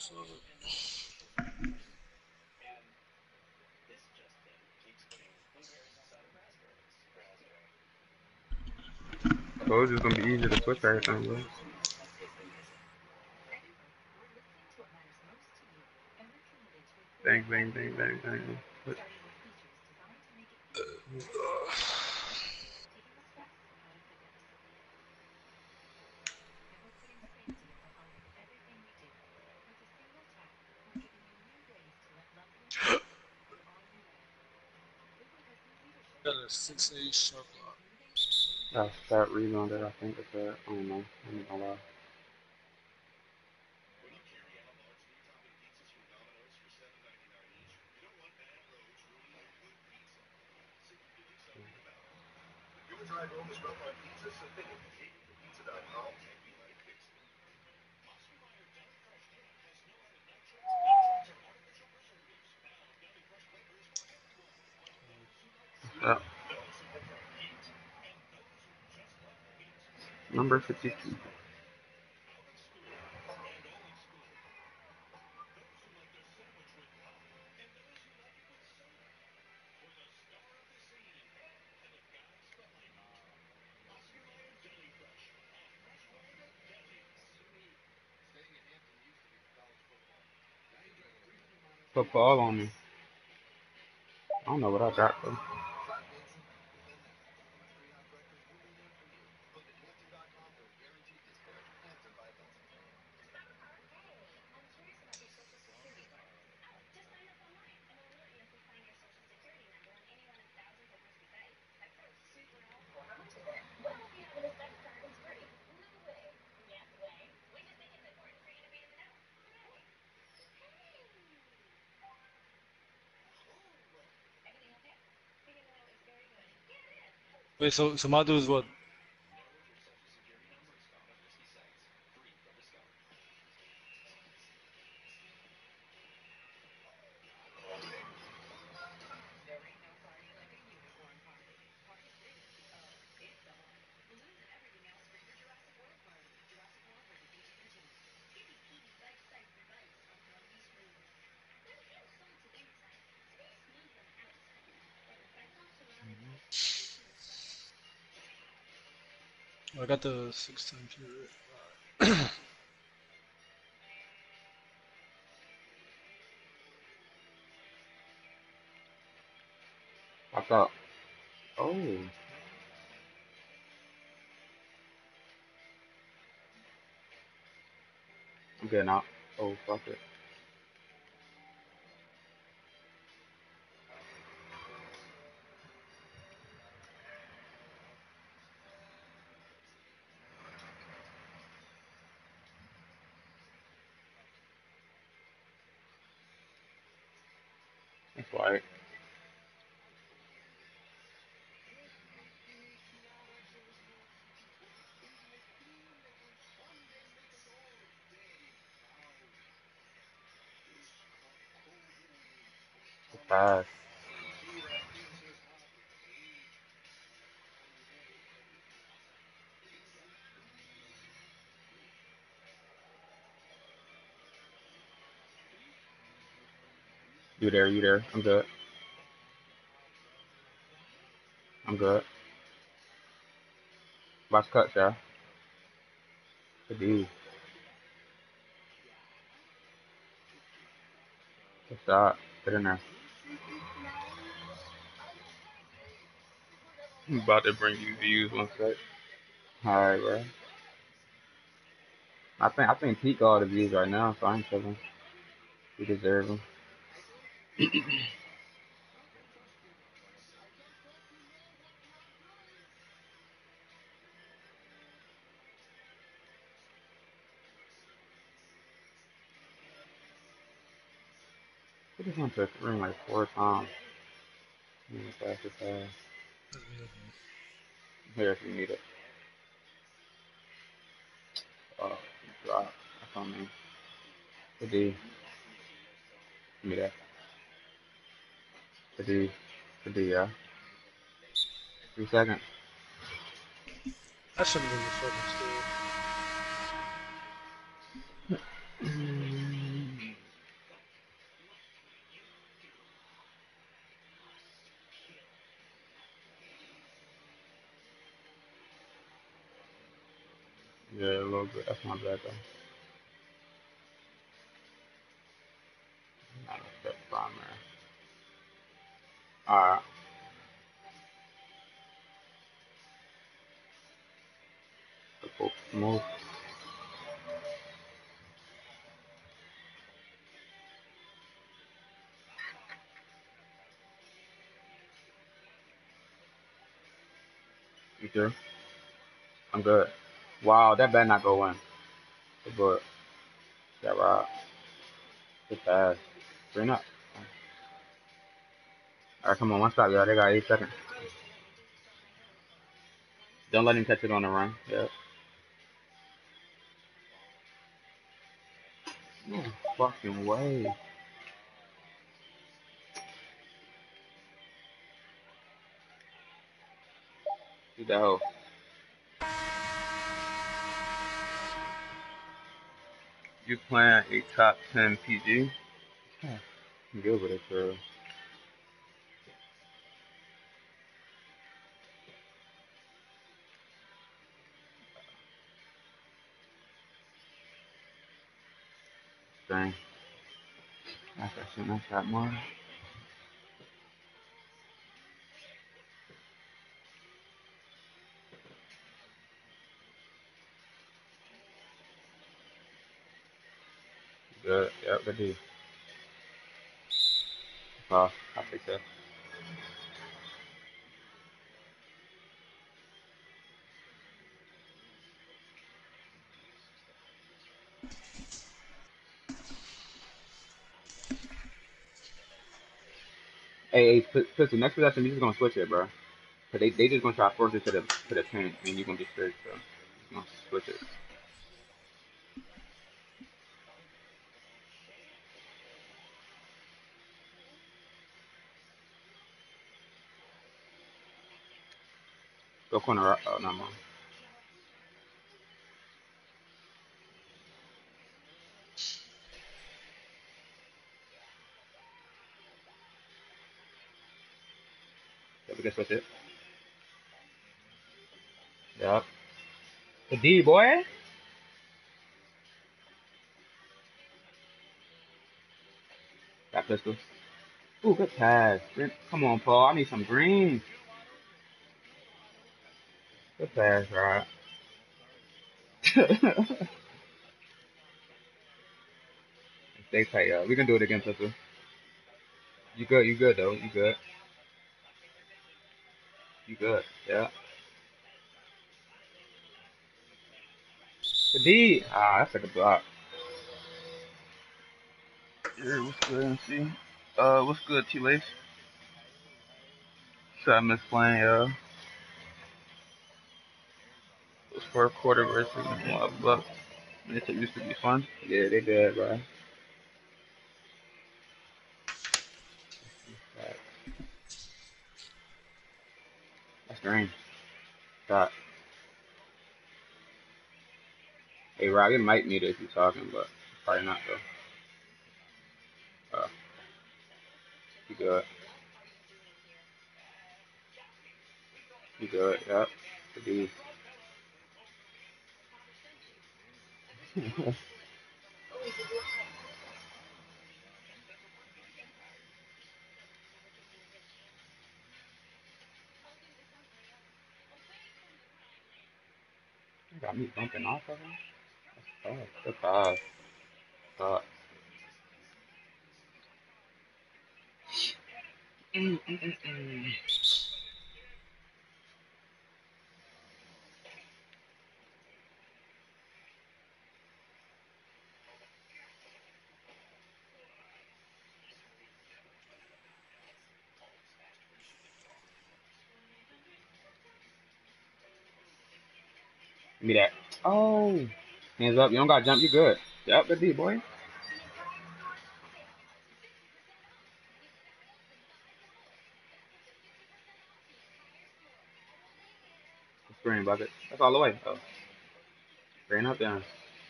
So it's just gonna be easier to switch everything, bro. Bang, bang, bang, bang, bang. Switch. Got a 6-8 shot clock. That's that rebounder, I think it's that. I don't know. I'm not gonna lie. That number 52. Put ball on me. I don't know what I got though. Wait, so Madu is what? I got the 6 times here. I thought, oh, I'm getting out. Oh, fuck it. That's right. Pass. You there, you there. I'm good. I'm good. Watch cut, yeah. Good D. Good shot. Get in there. I'm about to bring you views one sec. Alright, bro. I think Pete got all the views right now, so I ain't tripping. You deserve them. I just went to the ring like 4 times. Fast as hell. Here if you need it. Oh, drop. That's on me. Good D. Give me that. Good D. Good D, yeah. 3 seconds. I shouldn't have been the fucking steal. Yeah, a little bit. That's not bad though. Not a step primary. Alright. The full smooth. You sure? I'm good. Wow, that better not go in. Good boy. That right. Good pass. Bring up. Alright, come on, one stop, y'all. They got 8 seconds. Don't let him catch it on the run. Yep. No fucking way. Get that hoe. You playing a top 10 PG? Yeah. I'm good with it, bro. Dang. That's that shit. That's that more. Good. Yep, good D. Well, I'll take that. Hey, Pistol, next possession, we just gonna switch it, bro. Cause they just gonna try to force it to the paint, and you gonna be straight, so just gonna switch it. Go corner right. Oh, no, man. Yeah, we can switch it. Yep. The D, boy. Got Pistol. Ooh, good pass. Come on, Paul. I need some green. Good pass, right? Stay tight, y'all. We can do it again, Pistol. You good? You good though? You good? You good? Yeah. The D. Ah, that's like a block. Yeah, what's good, MC? What's good, T-Lace? So I miss playing, It was fourth quarter versus Bucks. It used to be fun. Yeah, they did, bro. That's green. Stop. Hey, Rob, it might need it if you're talking, but probably not, though. You good. You good, yep. The D. Got me bumping off of him. Oh, good pass. Stop. Give me that. Oh. Hands up. You don't got to jump. You good. Yep, good D, boy. Screen bucket. That's all the way. Oh. Screen up down.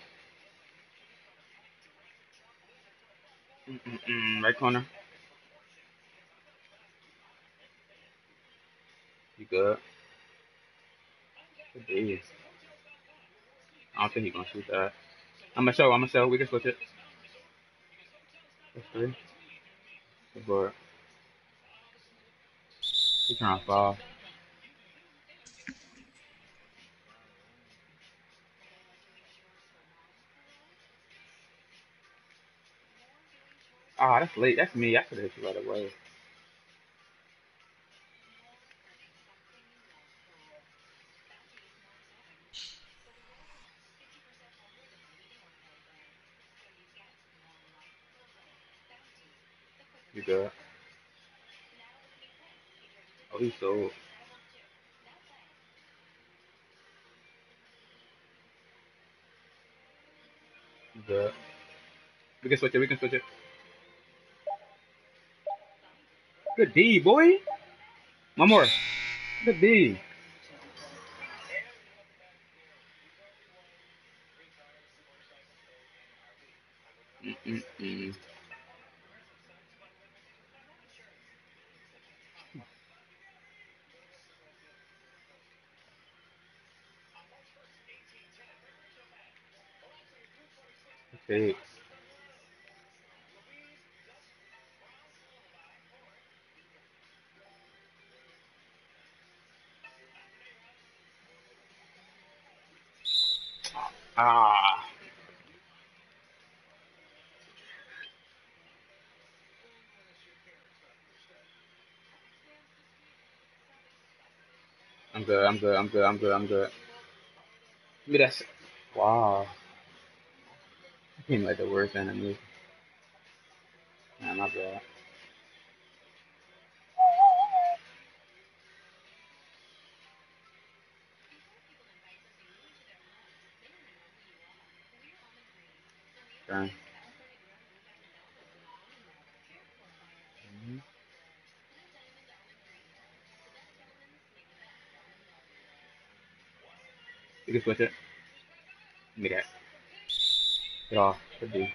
Right corner. You good. Good D. I don't think he's gonna shoot that. I'm gonna show. I'm gonna show. We can switch it. That's three. But he's trying to fall. Ah, that's late. That's me. I could have hit you right away. You good? Oh, he's so. You good? We can switch it. We can switch it. Good D, boy. One more. Good D. Mm-mm-mm. Okay. Ah. I'm good. I'm good. I'm good. I'm good. I'm good. Give me that. Wow. I came like the worst enemy. Nah, not bad. Turn. Mm-hmm. You can switch it. Give me that. Get off. Good D.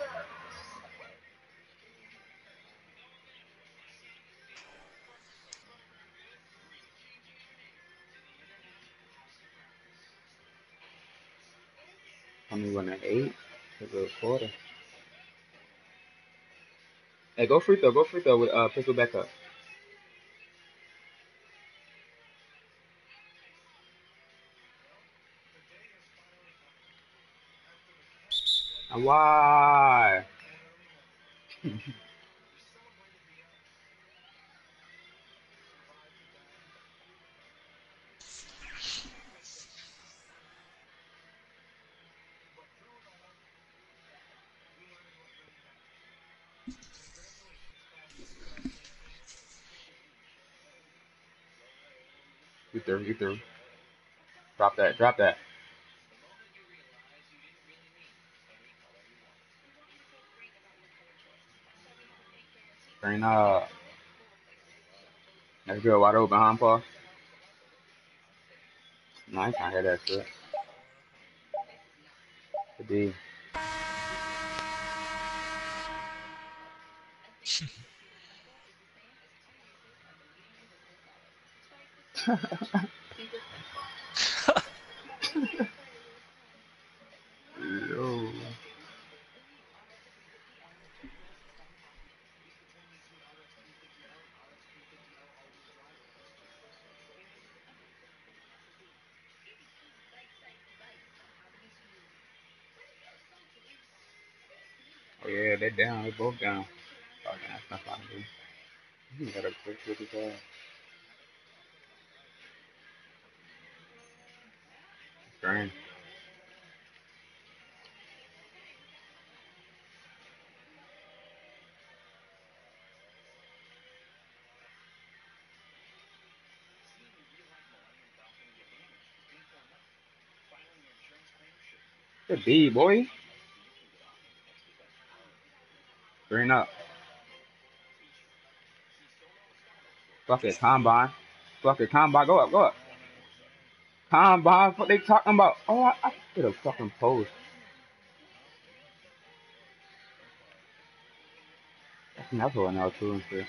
Tell me when an eight. It's a quarter. Hey, go free throw. Go free throw with pistol back up. And why? You through. You through. Drop that. Drop that. Bring That's good. Wide open, huh, Paul? No, I ain't trying to hear that shit. Good D. Yo. Oh yeah, they're down. They're both down. Oh, yeah, that's not fine, dude. You got a quick with his ass. Strange. Good D, boy. Bring up. Fuck it, combine. Fuck it, combine. Go up, go up. Combine. What they talking about? Oh, I did a fucking post. That's another one now too and shit.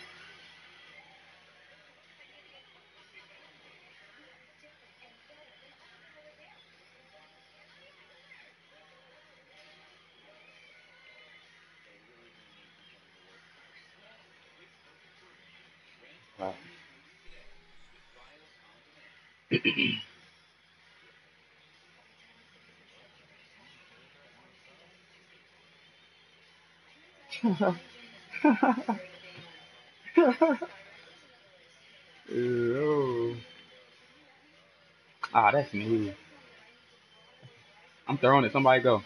Yo. Ah, that's me. I'm throwing it. Somebody go.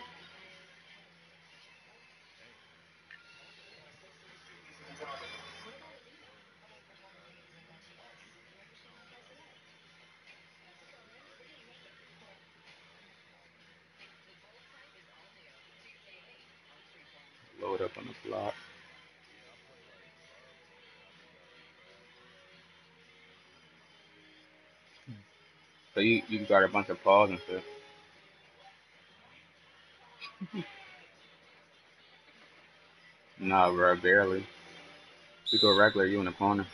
Load up on the block. So you got a bunch of paws and stuff. Nah, bro, barely. If you go regular, you in the corner.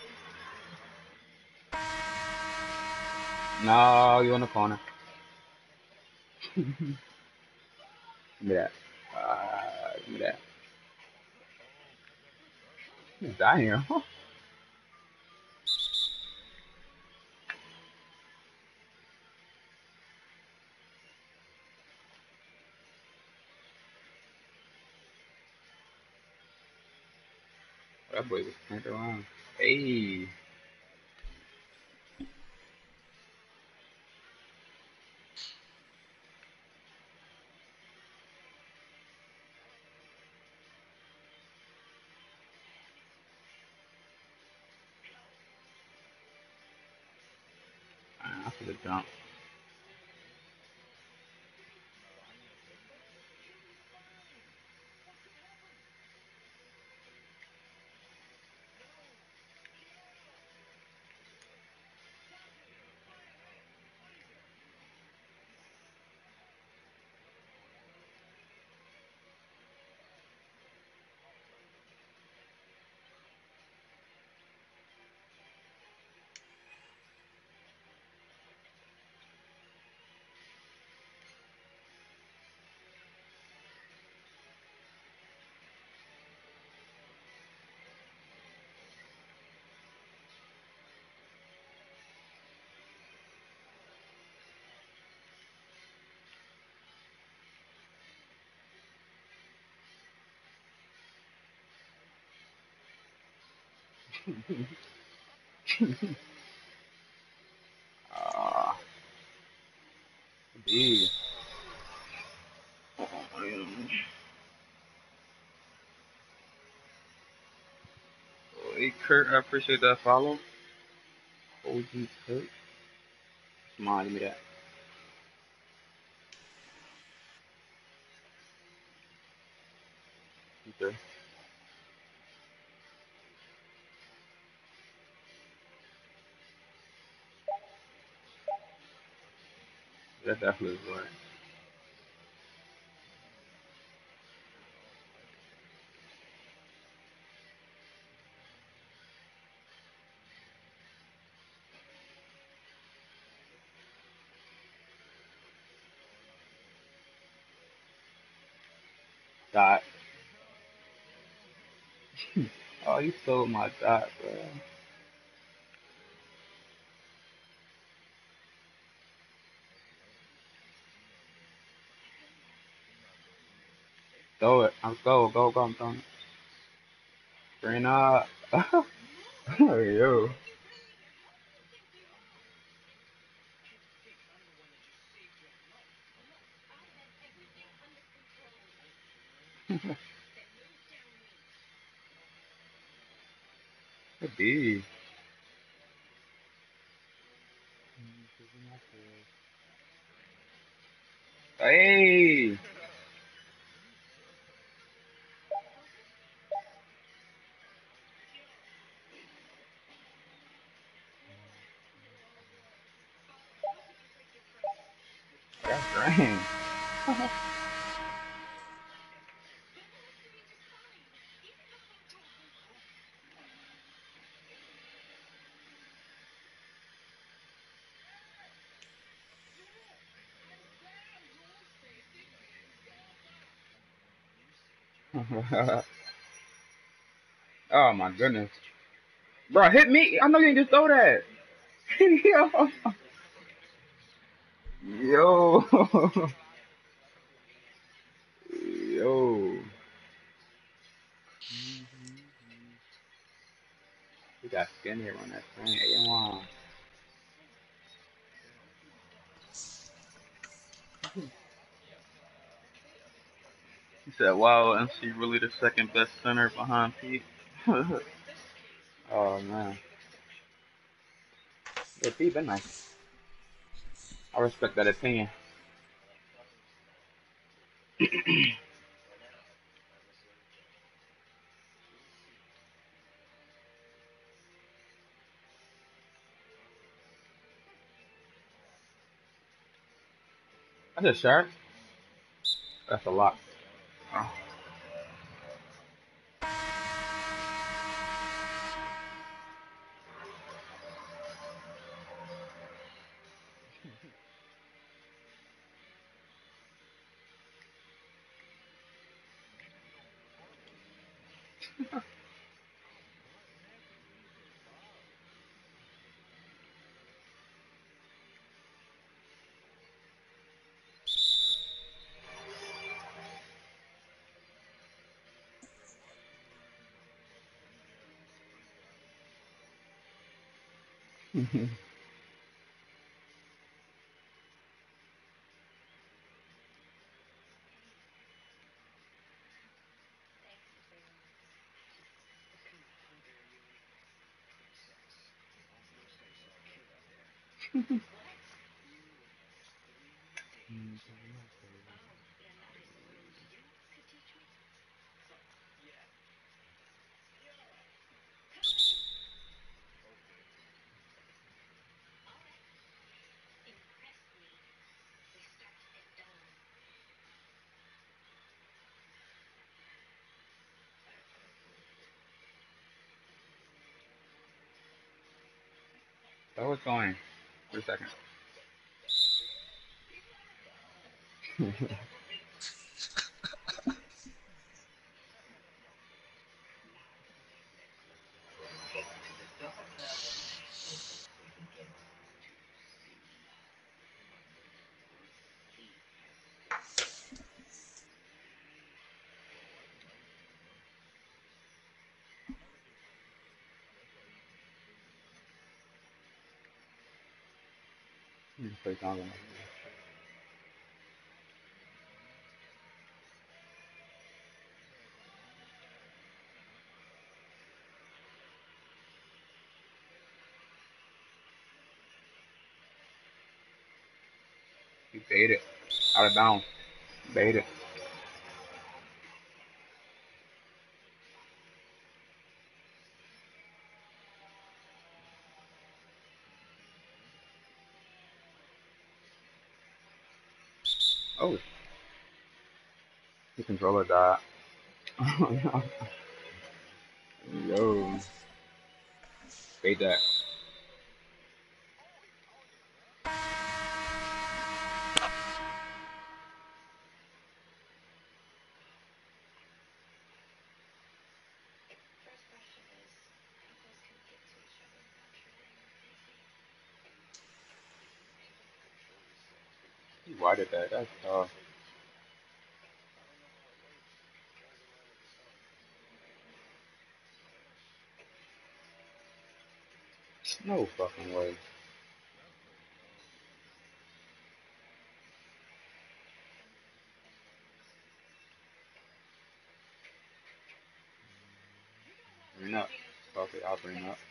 No, you in the corner. Give me that. Give me that. Damn. That boy was turned around. Hey. I should have jumped. Ah, D. Hey, Kurt, I appreciate that follow. OG Kurt. Come on, give me that. Okay. That definitely is right. Dot. Oh, you stole my dot, bro. Throw it. I'm go, go, go. I'm throwing it. Bring up. Yo. D. Hey. That's grand. Oh my goodness. Bro, hit me. I know you didn't just throw that. Yo. Yo. Yo. We got skin here on that thing. Hey, wow. He said, wow, MC really the second best center behind Pete. Oh, man. Yeah, Pete been nice. I respect that opinion. That's a shark. That's a lot. Oh. That was going for a second. Play something. You bait it. Out of bounds. Bait it. Oh, the controller died. Yo, bait that. Why did that? That's tough. No fucking way. Bring up. Fuck it, I'll bring up.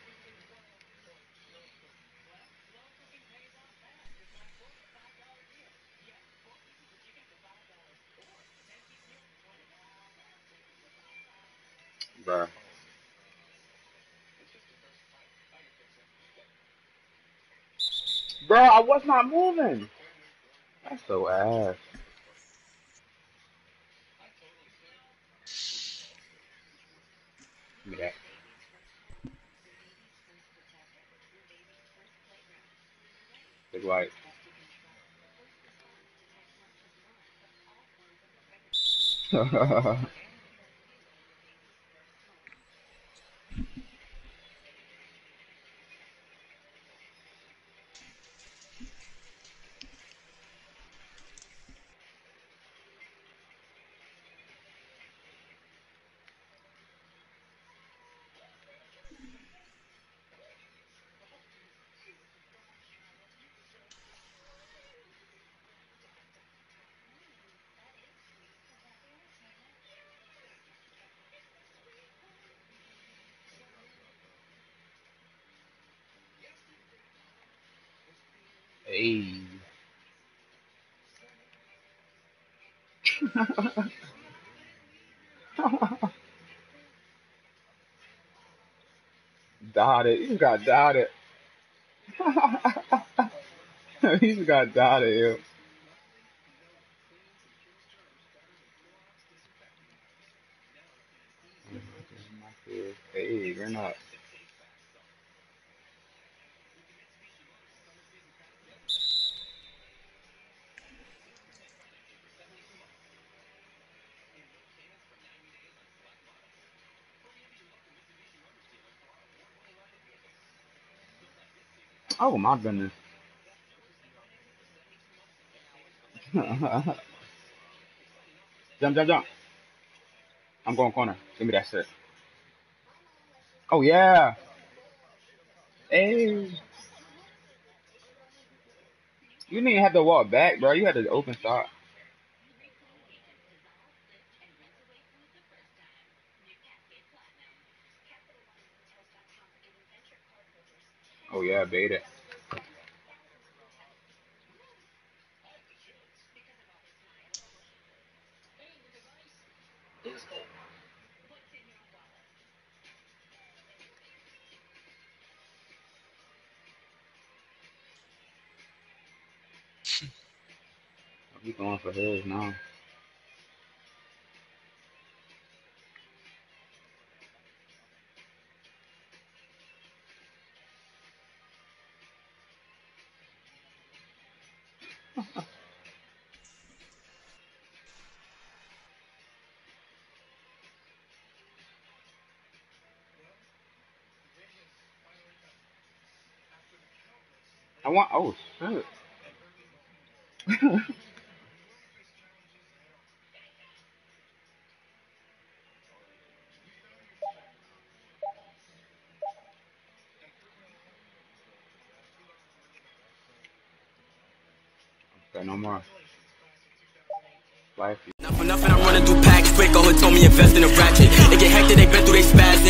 Bruh. Bro, I was not moving. That's so ass. Give me that. Big white. Hey. Dotted. You got dotted. He's got dotted, yo. Hey, we're not. Oh my goodness. Jump, jump, jump. I'm going corner. Give me that shit. Oh yeah. Hey. You didn't even have to walk back, bro. You had to open shot. Oh yeah, bait it. He's going for his now. I want. Oh shit. Okay, no more. Life. Not for nothing, I'm running through packs quick. All who told me invest in a ratchet. They get hectic, they been through they spaz.